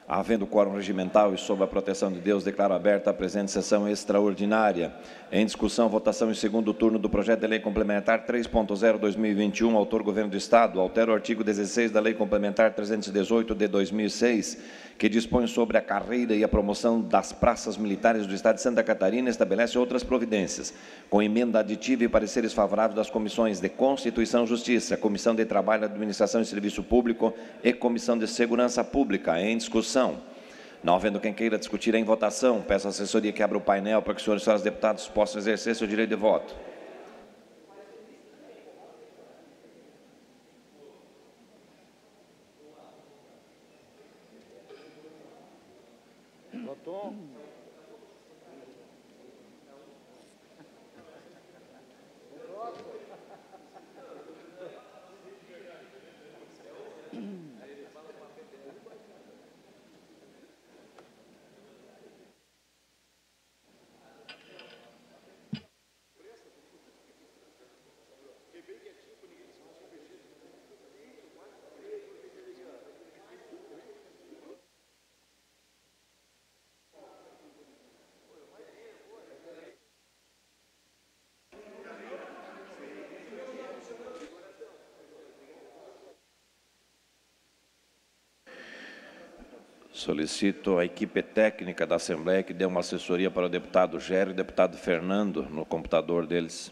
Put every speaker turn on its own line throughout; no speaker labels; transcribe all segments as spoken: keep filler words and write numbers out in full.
Havendo quórum regimental e sob a proteção de Deus, declaro aberta a presente sessão extraordinária. Em discussão, votação em segundo turno do projeto de lei complementar três ponto zero barra dois mil e vinte e um, autor Governo do Estado, altera o artigo dezesseis da Lei Complementar trezentos e dezoito de dois mil e seis, que dispõe sobre a carreira e a promoção das praças militares do Estado de Santa Catarina e estabelece outras providências, com emenda aditiva e pareceres favoráveis das comissões de Constituição e Justiça, Comissão de Trabalho, Administração e Serviço Público e Comissão de Segurança Pública. Em discussão. Não havendo quem queira discutir em votação, peço à assessoria que abra o painel para que os senhores e senhoras deputados possam exercer seu direito de voto.
Votou.
Solicito a equipe técnica da Assembleia que dê uma assessoria para o deputado Gério e o deputado Fernando no computador deles.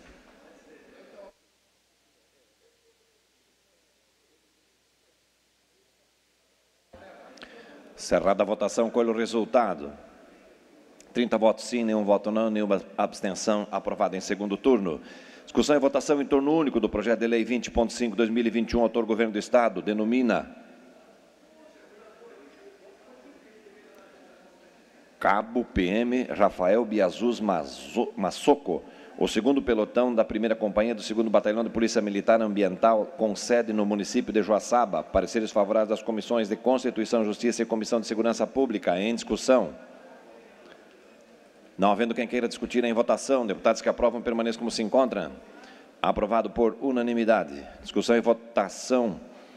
Cerrada a votação, colho o resultado. trinta votos sim, nenhum voto não, nenhuma abstenção. Aprovado em segundo turno. Discussão e votação em turno único do projeto de lei vinte ponto cinco barra dois mil e vinte e um, autor Governo do Estado, denomina Cabo P M Rafael Biazuz Massoco, o segundo pelotão da primeira companhia do segundo Batalhão de Polícia Militar Ambiental, com sede no município de Joaçaba. Pareceres favoráveis das comissões de Constituição, Justiça e Comissão de Segurança Pública. Em discussão. Não havendo quem queira discutir em votação, deputados que aprovam permaneçam como se encontram. Aprovado por unanimidade. Discussão e votação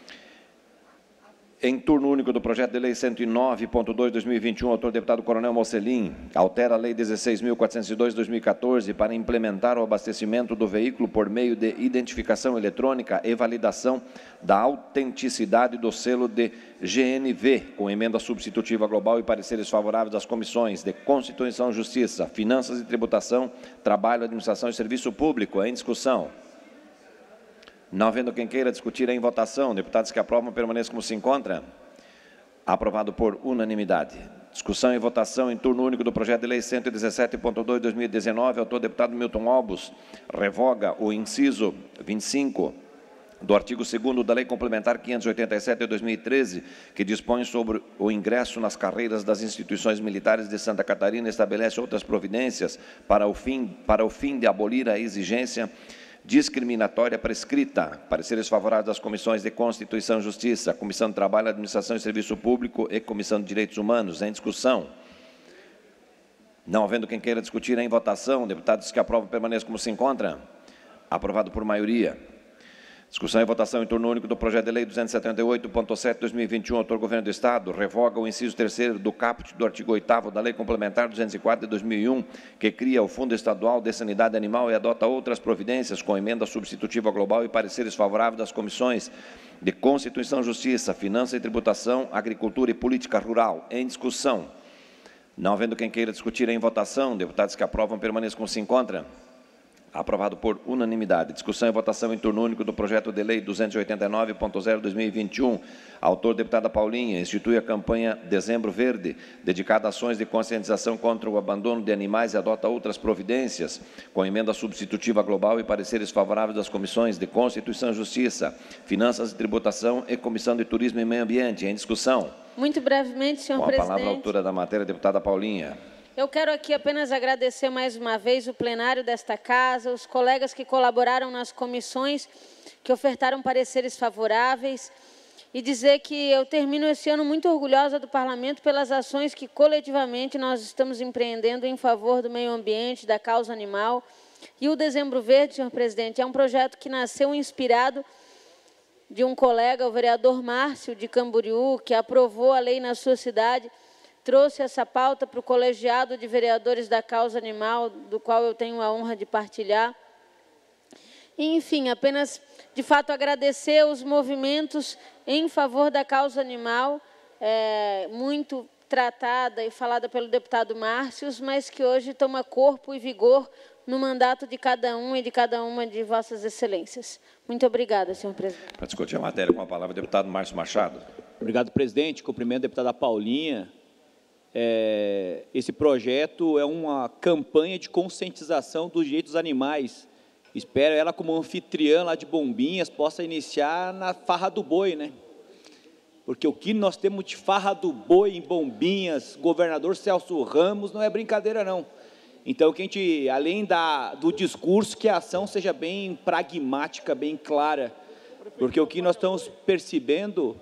em turno único do projeto de lei cento e nove ponto dois barra dois mil e vinte e um, autor deputado Coronel Mocelin, altera a lei dezesseis mil quatrocentos e dois de dois mil e quatorze para implementar o abastecimento do veículo por meio de identificação eletrônica e validação da autenticidade do selo de G N V, com emenda substitutiva global e pareceres favoráveis das comissões de Constituição e Justiça, Finanças e Tributação, Trabalho, Administração e Serviço Público. Em discussão. Não havendo quem queira discutir em votação, deputados que aprovam permaneçam como se encontram. Aprovado por unanimidade. Discussão e votação em turno único do projeto de lei cento e dezessete ponto dois barra dois mil e dezenove, autor deputado Milton Albus, revoga o inciso vinte e cinco do artigo segundo da Lei Complementar quinhentos e oitenta e sete de dois mil e treze, que dispõe sobre o ingresso nas carreiras das instituições militares de Santa Catarina e estabelece outras providências para o fim, para o fim de abolir a exigência discriminatória prescrita. Pareceres favoráveis das comissões de Constituição e Justiça, Comissão de Trabalho, Administração e Serviço Público e Comissão de Direitos Humanos. Em discussão. Não havendo quem queira discutir em votação, deputados que aprovam permaneçam como se encontram. Aprovado por maioria. Discussão e votação em turno único do projeto de lei duzentos e setenta e oito ponto sete barra dois mil e vinte e um, autor Governo do Estado, revoga o inciso terceiro do caput do artigo oitavo da Lei Complementar duzentos e quatro de dois mil e um, que cria o Fundo Estadual de Sanidade Animal e adota outras providências com emenda substitutiva global e pareceres favoráveis das comissões de Constituição e Justiça, Finanças e Tributação, Agricultura e Política Rural. Em discussão. Não havendo quem queira discutir em votação, deputados que aprovam permaneçam como se encontram. Aprovado por unanimidade. Discussão e votação em turno único do projeto de lei duzentos e oitenta e nove ponto zero barra dois mil e vinte e um. Autor, deputada Paulinha, institui a campanha Dezembro Verde, dedicada a ações de conscientização contra o abandono de animais e adota outras providências, com emenda substitutiva global e pareceres favoráveis das comissões de Constituição e Justiça, Finanças e Tributação e Comissão de Turismo e Meio Ambiente. Em discussão.
Muito brevemente, senhor
Com a
presidente.
palavra a autora da matéria, deputada Paulinha.
Eu quero aqui apenas agradecer mais uma vez o plenário desta casa, os colegas que colaboraram nas comissões, que ofertaram pareceres favoráveis, e dizer que eu termino esse ano muito orgulhosa do Parlamento pelas ações que coletivamente nós estamos empreendendo em favor do meio ambiente, da causa animal. E o Dezembro Verde, senhor presidente, é um projeto que nasceu inspirado de um colega, o vereador Márcio de Camboriú, que aprovou a lei na sua cidade, trouxe essa pauta para o colegiado de vereadores da causa animal, do qual eu tenho a honra de partilhar. E, enfim, apenas, de fato, agradecer os movimentos em favor da causa animal, é, muito tratada e falada pelo deputado Márcio, mas que hoje toma corpo e vigor no mandato de cada um e de cada uma de vossas excelências. Muito obrigada, senhor presidente.
Para discutir a matéria, com a palavra, o deputado Márcio Machado.
Obrigado, presidente. Cumprimento a deputada Paulinha. É, esse projeto é uma campanha de conscientização dos direitos dos animais. Espero ela, como anfitriã lá de Bombinhas, possa iniciar na farra do boi, né? Porque o que nós temos de farra do boi em Bombinhas, governador Celso Ramos, não é brincadeira, não. Então, que a gente, além da, do discurso, que a ação seja bem pragmática, bem clara. Porque o que nós estamos percebendo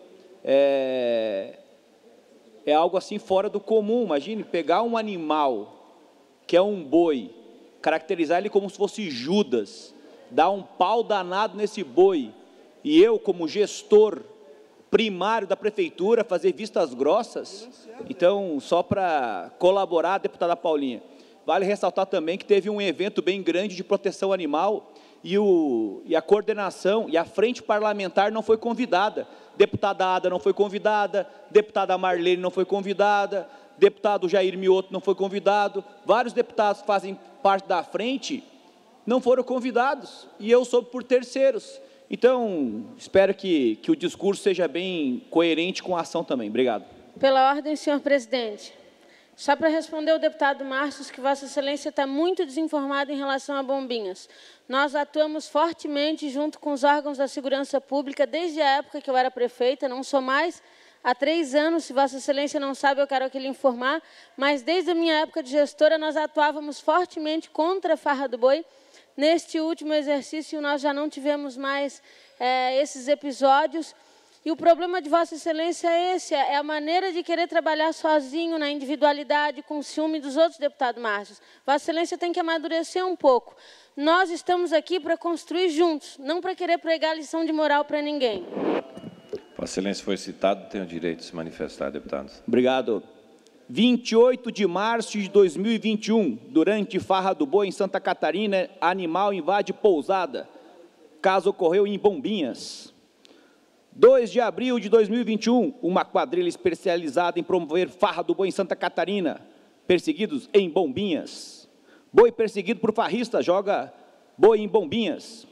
é, é algo assim fora do comum. Imagine pegar um animal, que é um boi, caracterizar ele como se fosse Judas, dar um pau danado nesse boi, e eu, como gestor primário da prefeitura, fazer vistas grossas. Então, só para colaborar, deputada Paulinha, vale ressaltar também que teve um evento bem grande de proteção animal e, o, e a coordenação e a frente parlamentar não foi convidada. Deputada Ada não foi convidada, deputada Marlene não foi convidada, deputado Jair Mioto não foi convidado, vários deputados que fazem parte da frente não foram convidados, e eu soube por terceiros. Então, espero que, que o discurso seja bem coerente com a ação também. Obrigado.
Pela ordem, senhor presidente. Só para responder ao deputado Márcio, que Vossa Excelência está muito desinformado em relação a Bombinhas. Nós atuamos fortemente junto com os órgãos da segurança pública desde a época que eu era prefeita, não sou mais, há três anos, se Vossa Excelência não sabe, eu quero aqui lhe informar, mas desde a minha época de gestora, nós atuávamos fortemente contra a farra do boi. Neste último exercício, nós já não tivemos mais é, esses episódios. E o problema de Vossa Excelência é esse, é a maneira de querer trabalhar sozinho, na individualidade, com ciúme dos outros deputados Márcios. Vossa Excelência tem que amadurecer um pouco. Nós estamos aqui para construir juntos, não para querer pregar lição de moral para ninguém.
Vossa Excelência foi citado, tem o direito de se manifestar, deputado.
Obrigado. vinte e oito de março de dois mil e vinte e um, durante farra do boi em Santa Catarina, animal invade pousada. Caso ocorreu em Bombinhas. dois de abril de dois mil e vinte e um, uma quadrilha especializada em promover farra do boi em Santa Catarina, perseguidos em Bombinhas. Boi perseguido por farrista joga boi em Bombinhas.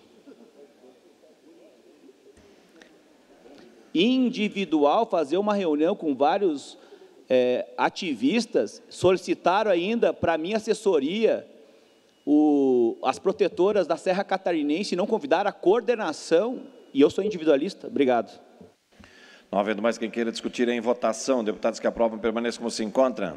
Individual, fazer uma reunião com vários é, ativistas, solicitaram ainda para a minha assessoria o, as protetoras da Serra Catarinense, não convidaram a coordenação, e eu sou individualista. Obrigado.
Não havendo mais quem queira discutir em votação, deputados que aprovam permaneçam como se encontram.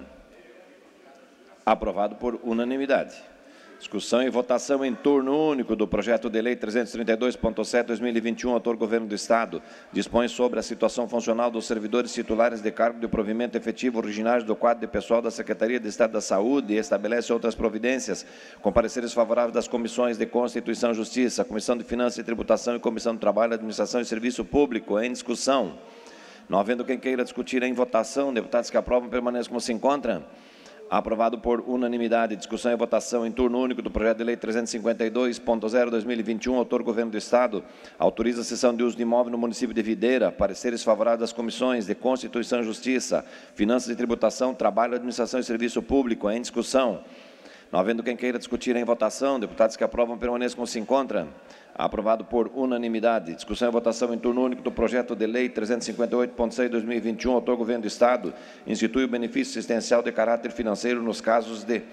Aprovado por unanimidade. Discussão e votação em turno único do projeto de lei trezentos e trinta e dois ponto sete, dois mil e vinte e um, autor Governo do Estado, dispõe sobre a situação funcional dos servidores titulares de cargo de provimento efetivo originários do quadro de pessoal da Secretaria de Estado da Saúde e estabelece outras providências, com pareceres favoráveis das comissões de Constituição e Justiça, Comissão de Finanças e Tributação e Comissão do Trabalho, Administração e Serviço Público. Em discussão. Não havendo quem queira discutir em votação, deputados que aprovam permaneçam como se encontram. Aprovado por unanimidade. Discussão e votação em turno único do projeto de lei trezentos e cinquenta e dois ponto zero, dois mil e vinte e um, autor Governo do Estado, autoriza a cessão de uso de imóvel no município de Videira, pareceres favoráveis das comissões de Constituição e Justiça, Finanças e Tributação, Trabalho, Administração e Serviço Público. Em discussão. Não havendo quem queira discutir em votação, deputados que aprovam permaneçam como se encontram. Aprovado por unanimidade. Discussão e votação em turno único do projeto de lei trezentos e cinquenta e oito ponto seis, dois mil e vinte e um, autor Governo do Estado, institui o benefício assistencial de caráter financeiro nos casos de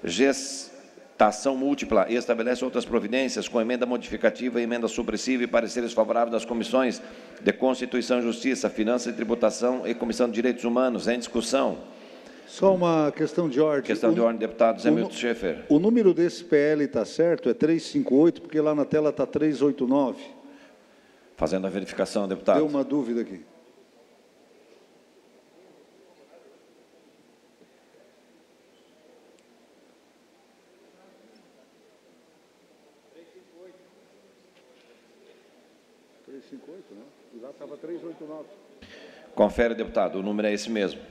gestação múltipla e estabelece outras providências com emenda modificativa, emenda supressiva e pareceres favoráveis das comissões de Constituição e Justiça, Finanças e Tributação e Comissão de Direitos Humanos. Em discussão.
Só uma questão de ordem.
Questão de ordem, deputado Zé Milton Schaefer.
O número desse P L está certo? É trezentos e cinquenta e oito, porque lá na tela está trezentos e oitenta e nove.
Fazendo a verificação, deputado.
Deu uma dúvida aqui. trezentos e cinquenta e oito? oito, né? E lá estava trezentos e oitenta e nove.
Confere, deputado, o número é esse mesmo.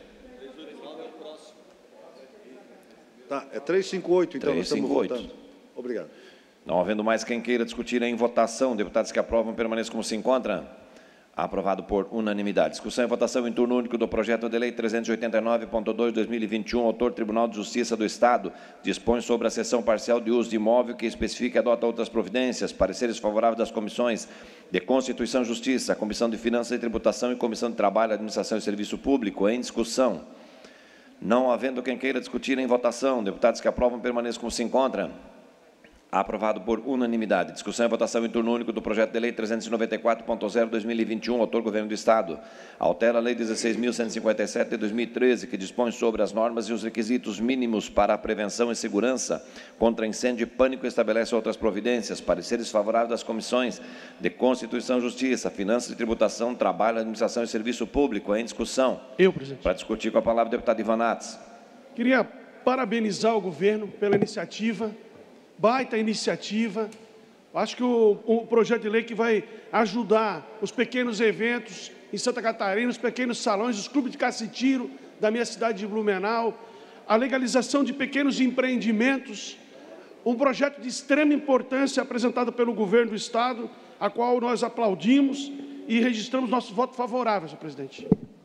Tá, é trezentos e cinquenta e oito, então nós estamos
trezentos e cinquenta e oito.
votando. Obrigado.
Não havendo mais quem queira discutir em votação, deputados que aprovam permaneçam como se encontra. Aprovado por unanimidade. Discussão e votação em turno único do projeto de lei trezentos e oitenta e nove ponto dois, dois mil e vinte e um, autor Tribunal de Justiça do Estado, dispõe sobre a cessão parcial de uso de imóvel que especifica e adota outras providências. Pareceres favoráveis das comissões de Constituição e Justiça, Comissão de Finanças e Tributação e Comissão de Trabalho, Administração e Serviço Público. Em discussão. Não havendo quem queira discutir em votação, deputados que aprovam permaneçam como se encontra. Aprovado por unanimidade. Discussão e votação em turno único do projeto de lei trezentos e noventa e quatro ponto zero, dois mil e vinte e um, autor Governo do Estado. Altera a lei dezesseis mil cento e cinquenta e sete de dois mil e treze, que dispõe sobre as normas e os requisitos mínimos para a prevenção e segurança contra incêndio e pânico e estabelece outras providências. Pareceres favoráveis das comissões de Constituição e Justiça, Finanças e Tributação, Trabalho, Administração e Serviço Público. Em discussão.
Eu, presidente.
Para discutir com a palavra o deputado Ivan Nats.
Queria parabenizar o governo pela iniciativa. Baita iniciativa. Acho que o, o projeto de lei que vai ajudar os pequenos eventos em Santa Catarina, os pequenos salões, os clubes de caça e tiro da minha cidade de Blumenau, a legalização de pequenos empreendimentos, um projeto de extrema importância apresentado pelo governo do Estado, a qual nós aplaudimos e registramos nosso voto favorável, senhor presidente.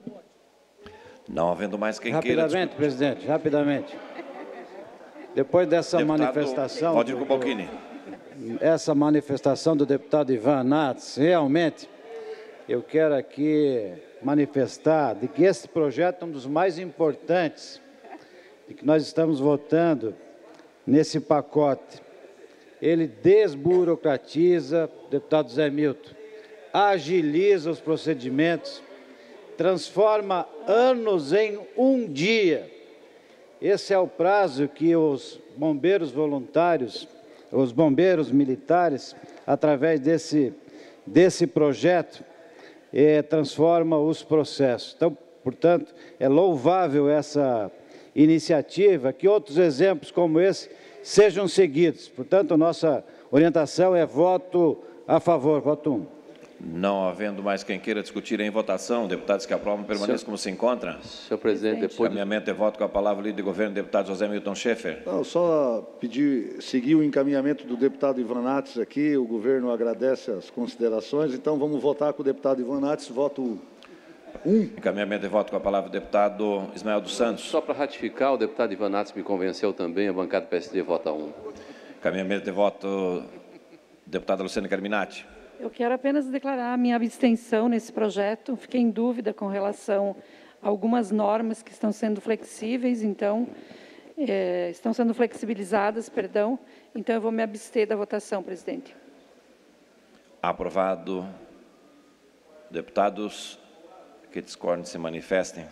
Não havendo mais quem queira...
Rapidamente, presidente, rapidamente. Depois dessa
Deputado,
manifestação,
pode ir com o Bocchini.
essa manifestação do deputado Ivan Nats, realmente, eu quero aqui manifestar de que esse projeto é um dos mais importantes de que nós estamos votando nesse pacote. Ele desburocratiza, deputado Zé Milton, agiliza os procedimentos, transforma anos em um dia. Esse é o prazo que os bombeiros voluntários, os bombeiros militares, através desse, desse projeto, eh, transforma os processos. Então, portanto, é louvável essa iniciativa, que outros exemplos como esse sejam seguidos. Portanto, nossa orientação é voto a favor, voto um.
Não havendo mais quem queira discutir em votação, deputados que aprovam permaneçam
Senhor,
como se encontra.
Senhor presidente, depois...
Encaminhamento de voto com a palavra líder de governo, deputado José Milton Schaeffer.
Não, só pedir, seguir o encaminhamento do deputado Ivan Nats aqui, o governo agradece as considerações, então vamos votar com o deputado Ivan Nats, voto um.
Encaminhamento de voto com a palavra do deputado Ismael dos Santos.
Só para ratificar, o deputado Ivan Nats me convenceu também, a bancada do P S D vota um.
Encaminhamento de voto, deputada Luciana Carminati.
Eu quero apenas declarar a minha abstenção nesse projeto. Fiquei em dúvida com relação a algumas normas que estão sendo flexíveis, então, é, estão sendo flexibilizadas, perdão. Então, eu vou me abster da votação, presidente.
Aprovado. Deputados que discordem se manifestem.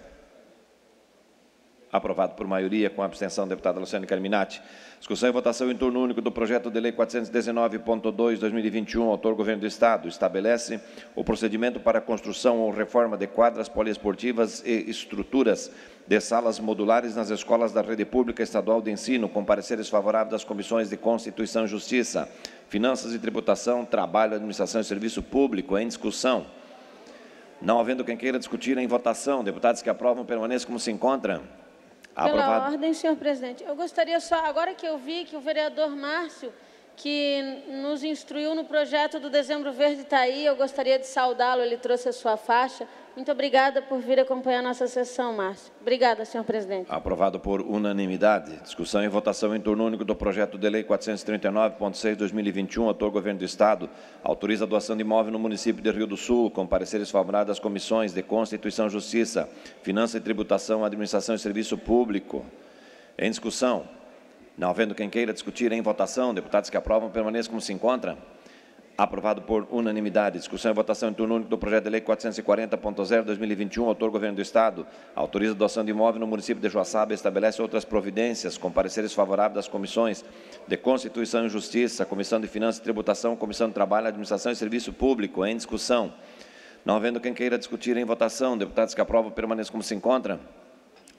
Aprovado por maioria, com a abstenção da deputada Luciane Carminati. Discussão e votação em turno único do projeto de lei quatrocentos e dezenove ponto dois, dois mil e vinte e um, autor Governo do Estado, estabelece o procedimento para a construção ou reforma de quadras poliesportivas e estruturas de salas modulares nas escolas da rede pública estadual de ensino, com pareceres favoráveis das comissões de Constituição e Justiça, Finanças e Tributação, Trabalho, Administração e Serviço Público. Em discussão. Não havendo quem queira discutir em votação, deputados que aprovam permaneçam como se encontram.
Pela
Aprovado.
ordem, senhor presidente. Eu gostaria só, agora que eu vi que o vereador Márcio, que nos instruiu no projeto do Dezembro Verde, está aí, eu gostaria de saudá-lo, ele trouxe a sua faixa. Muito obrigada por vir acompanhar nossa sessão, Márcio. Obrigada, senhor presidente.
Aprovado por unanimidade. Discussão e votação em turno único do projeto de lei quatrocentos e trinta e nove ponto seis, dois mil e vinte e um, autor Governo do Estado, autoriza a doação de imóvel no município de Rio do Sul, com pareceres favoráveis das comissões de Constituição e Justiça, Finanças e Tributação, Administração e Serviço Público. Em discussão. Não havendo quem queira discutir em votação, deputados que aprovam permaneçam como se encontram. Aprovado por unanimidade. Discussão e votação em turno único do projeto de lei quatrocentos e quarenta ponto zero, dois mil e vinte e um, autor Governo do Estado, autoriza a doação de imóvel no município de Joaçaba e estabelece outras providências, com pareceres favoráveis das comissões de Constituição e Justiça, Comissão de Finanças e Tributação, Comissão de Trabalho, Administração e Serviço Público. Em discussão. Não havendo quem queira discutir em votação, deputados que aprovam permaneçam como se encontram.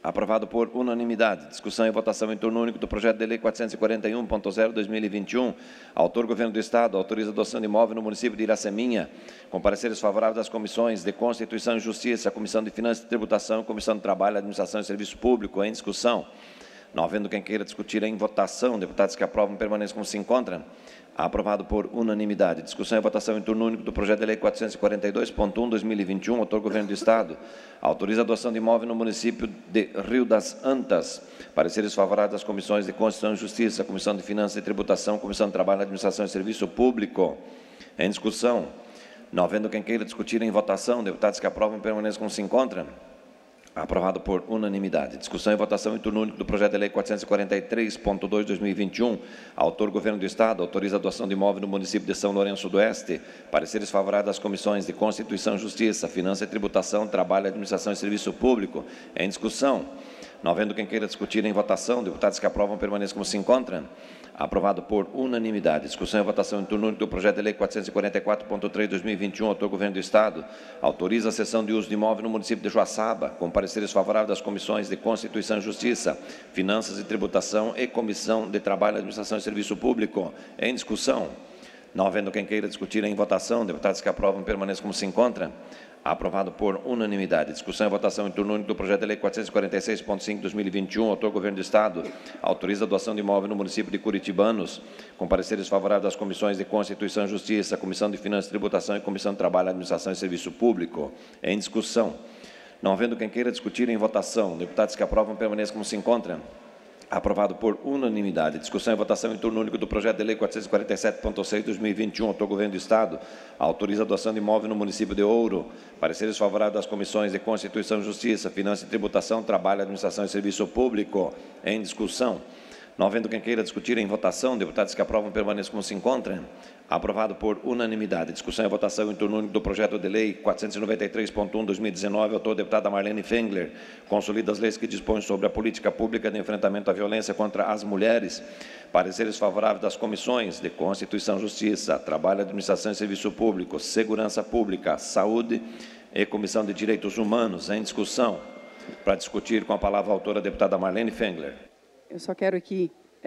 Aprovado por unanimidade. Discussão e votação em turno único do projeto de lei quatrocentos e quarenta e um ponto zero barra dois mil e vinte e um. Autor, Governo do Estado, autoriza a adoção de imóvel no município de Iraceminha, com pareceres favoráveis das comissões de Constituição e Justiça, Comissão de Finanças e Tributação, Comissão de Trabalho, Administração e Serviço Público. Em discussão. Não havendo quem queira discutir em votação, deputados que aprovam permaneçam como se encontram. Aprovado por unanimidade. Discussão e votação em turno único do projeto de lei quatrocentos e quarenta e dois ponto um barra dois mil e vinte e um. Autor, Governo do Estado. Autoriza a adoção de imóvel no município de Rio das Antas. Pareceres favoráveis das comissões de Constituição e Justiça, Comissão de Finanças e Tributação, Comissão de Trabalho, Administração e Serviço Público. Em discussão. Não havendo quem queira discutir em votação, deputados que aprovam permaneçam como se encontram. Aprovado por unanimidade. Discussão e votação em turno único do projeto de lei quatrocentos e quarenta e três ponto dois barra dois mil e vinte e um. Autor, Governo do Estado, autoriza a adoção de imóvel no município de São Lourenço do Oeste. Pareceres favoráveis das comissões de Constituição e Justiça, Finanças e Tributação, Trabalho, Administração e Serviço Público. Em discussão. Não havendo quem queira discutir em votação, deputados que aprovam permaneçam como se encontram. Aprovado por unanimidade. Discussão e votação em turno único do projeto de lei quatrocentos e quarenta e quatro ponto três barra dois mil e vinte e um. Autor, Governo do Estado, autoriza a cessão de uso de imóvel no município de Joaçaba, com pareceres favoráveis das comissões de Constituição e Justiça, Finanças e Tributação e Comissão de Trabalho, Administração e Serviço Público. Em discussão. Não havendo quem queira discutir em votação, deputados que aprovam permaneçam como se encontram. Aprovado por unanimidade. Discussão e votação em turno único do projeto de lei quatrocentos e quarenta e seis ponto cinco barra dois mil e vinte e um. Autor, Governo do Estado, autoriza a doação de imóvel no município de Curitibanos, com pareceres favoráveis das comissões de Constituição e Justiça, Comissão de Finanças e Tributação e Comissão de Trabalho, Administração e Serviço Público. Em discussão. Não havendo quem queira discutir em votação, deputados que aprovam permaneçam como se encontram. Aprovado por unanimidade. Discussão e votação em turno único do projeto de lei quatrocentos e quarenta e sete ponto seis barra dois mil e vinte e um. Autor, Governo do Estado, autoriza a doação de imóvel no município de Ouro. Pareceres favoráveis das comissões de Constituição e Justiça, Finanças e Tributação, Trabalho, Administração e Serviço Público. Em discussão. Não havendo quem queira discutir em votação, deputados que aprovam permaneçam como se encontram. Aprovado por unanimidade. Discussão e votação em turno único do projeto de lei quatrocentos e noventa e três ponto um barra dois mil e dezenove. Autor, deputada Marlene Fengler. Consolida as leis que dispõem sobre a política pública de enfrentamento à violência contra as mulheres. Pareceres favoráveis das comissões de Constituição e Justiça, Trabalho, Administração e Serviço Público, Segurança Pública, Saúde e Comissão de Direitos Humanos. Em discussão. Para discutir com a palavra a autora, a deputada Marlene Fengler.
Eu só quero aqui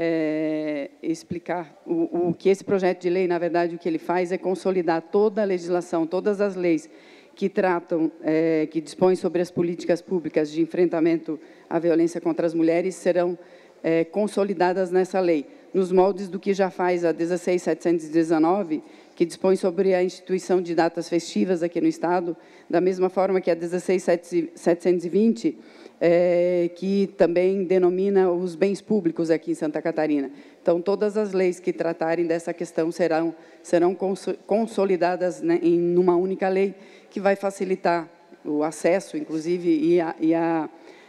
é, explicar o, o que esse projeto de lei, na verdade, o que ele faz é consolidar toda a legislação, todas as leis que tratam, é, que dispõem sobre as políticas públicas de enfrentamento à violência contra as mulheres, serão é, consolidadas nessa lei, nos moldes do que já faz a dezesseis mil setecentos e dezenove, que dispõe sobre a instituição de datas festivas aqui no Estado, da mesma forma que a dezesseis mil setecentos e vinte, É, que também denomina os bens públicos aqui em Santa Catarina. Então, todas as leis que tratarem dessa questão serão, serão consolidadas, né, em uma única lei, que vai facilitar o acesso, inclusive, e a, e a,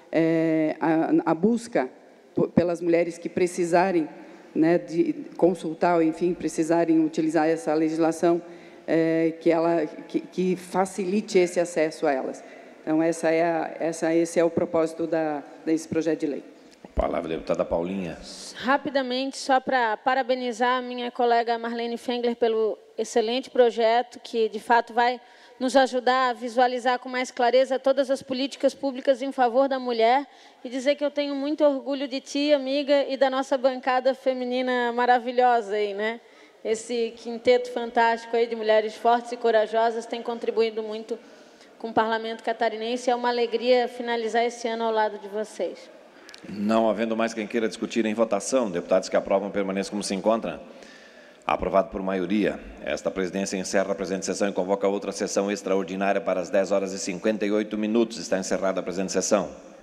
é, a, a busca pelas mulheres que precisarem, né, de consultar, ou, enfim, precisarem utilizar essa legislação, é, que, ela, que, que facilite esse acesso a elas. Então, essa é a, essa, esse é o propósito da, desse projeto de lei.
Palavra, deputada Paulinha.
Rapidamente, só para parabenizar a minha colega Marlene Fengler pelo excelente projeto, que, de fato, vai nos ajudar a visualizar com mais clareza todas as políticas públicas em favor da mulher, e dizer que eu tenho muito orgulho de ti, amiga, e da nossa bancada feminina maravilhosa aí, né? Esse quinteto fantástico aí de mulheres fortes e corajosas tem contribuído muito com o Parlamento catarinense. É uma alegria finalizar esse ano ao lado de vocês.
Não havendo mais quem queira discutir em votação, deputados que aprovam permaneçam como se encontram. Aprovado por maioria. Esta presidência encerra a presente sessão e convoca outra sessão extraordinária para as dez horas e cinquenta e oito minutos. Está encerrada a presente sessão.